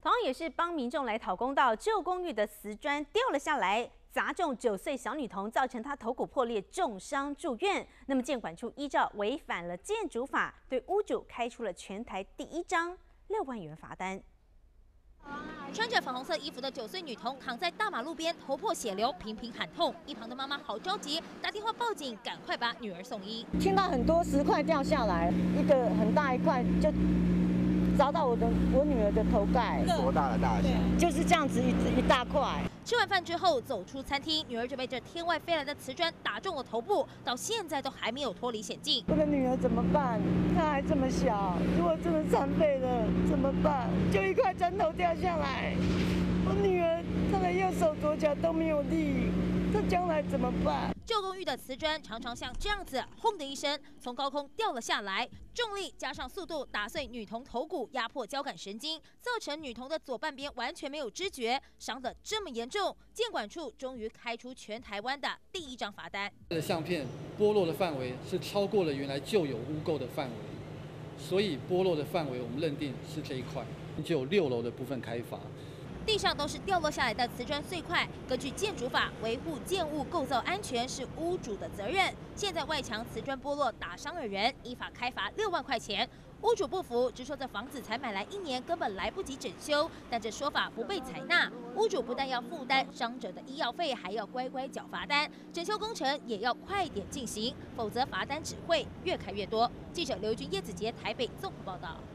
同样也是帮民众来讨公道，旧公寓的瓷砖掉了下来，砸中9岁小女童，造成她头骨破裂，重伤住院。那么建管处依照违反了建筑法，对屋主开出了全台第1张6万元罚单。 穿着粉红色衣服的9岁女童躺在大马路边，头破血流，频频喊痛。一旁的妈妈好着急，打电话报警，赶快把女儿送医。 听到很多石块掉下来，一个很大一块就砸到我女儿的头盖。 多大的大小？ 就是这样子一大块。 吃完饭之后走出餐厅，女儿就被这天外飞来的瓷砖打中了头部，到现在都还没有脱离险境。 我的女儿怎么办？她还这么小，如果真的残废了怎么办？就一块砖头掉下来，我女儿她的右手左脚都没有力，她将来怎么办？ 旧公寓的瓷砖常常像这样子，轰的一声从高空掉了下来，重力加上速度打碎女童头骨，压迫交感神经，造成女童的左半边完全没有知觉，伤得这么严重。建管处终于开出全台湾的第1张罚单。 相片剥落的范围是超过了原来旧有污垢的范围，所以剥落的范围我们认定是这一块，就有6楼的部分开罚。 地上都是掉落下来的瓷砖碎块。根据建筑法，维护建物构造安全是屋主的责任。现在外墙瓷砖剥落打伤了人，依法开罚6万块钱。屋主不服，直说这房子才买来1年，根本来不及整修。但这说法不被采纳，屋主不但要负担伤者的医药费，还要乖乖缴罚单。整修工程也要快点进行，否则罚单只会越开越多。记者刘军、叶子杰台北综合报道。